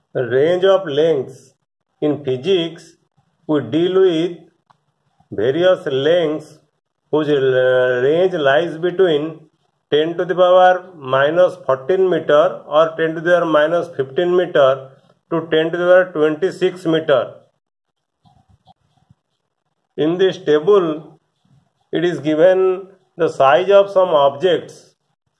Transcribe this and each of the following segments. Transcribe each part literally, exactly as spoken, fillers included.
range of lengths. In physics, we deal with various lengths whose range lies between ten to the power minus fourteen meter or ten to the power minus fifteen meter to ten to the power twenty-six meter. In this table, it is given the size of some objects.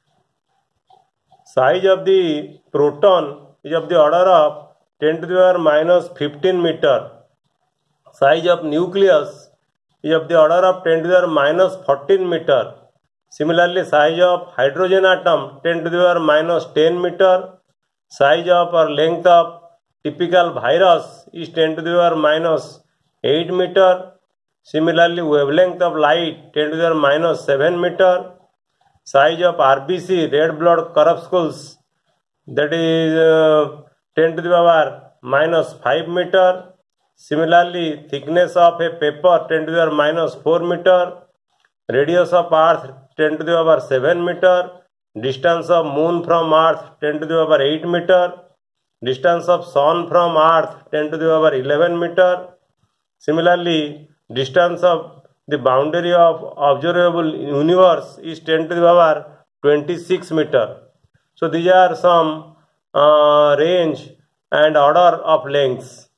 Size of the proton is of the order of ten to the power minus fifteen meter. Size of nucleus is of the order of ten to the power minus fourteen meter. Similarly, size of hydrogen atom ten to the power minus ten meter. Size of or length of typical virus is ten to the power minus eight meter. Similarly, wavelength of light ten to the power minus seven meter. Size of R B C, red blood corpuscles, that is uh, ten to the power minus five meter. Similarly, thickness of a paper ten to the power minus four meter. Radius of earth ten to the power seven meter. Distance of moon from earth ten to the power eight meter. Distance of sun from earth ten to the power eleven meter. Similarly, distance of the boundary of observable universe is ten to the power twenty-six meter. So these are some uh, range and order of lengths.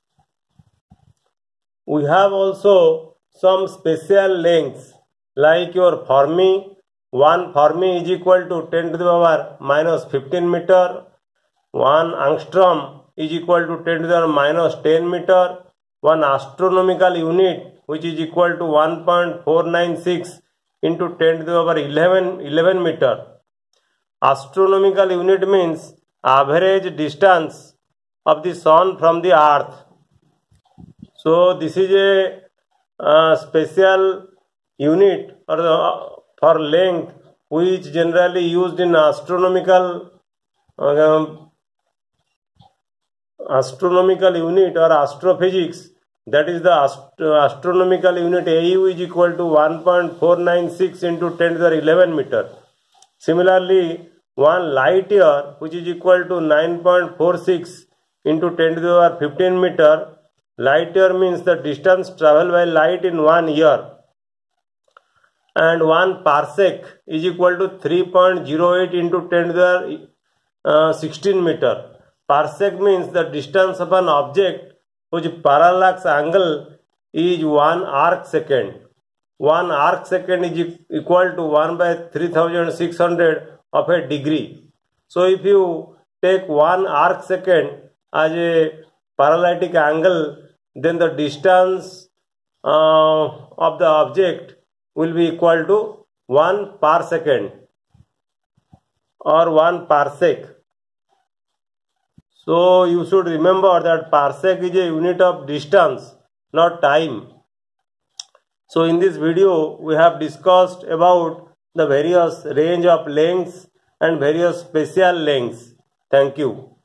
We have also some special lengths like your Fermi. One Fermi is equal to ten to the power minus fifteen meter. One angstrom is equal to ten to the power minus ten meter. One astronomical unit, which is equal to one point four nine six into ten to the power eleven, eleven meter. Astronomical unit means average distance of the sun from the earth. So this is a uh, special unit or the, for length which generally used in astronomical uh, astronomical unit or astrophysics. That is the ast astronomical unit A U is equal to one point four nine six into ten to the power eleven meter. Similarly, one light year, which is equal to nine point four six into ten to the power fifteen meter. Light year means the distance traveled by light in one year. And one parsec is equal to three point zero eight into ten to the power sixteen meter. Parsec means the distance of an object whose parallax angle is one arc second. One arc second is equal to one by three thousand six hundred of a degree. So if you take one arc second as a parallaxic angle, then the distance uh, of the object will be equal to one parsecond or one parsec. So you should remember that parsec is a unit of distance, not time. So in this video we have discussed about the various range of lengths and various special lengths. Thank you.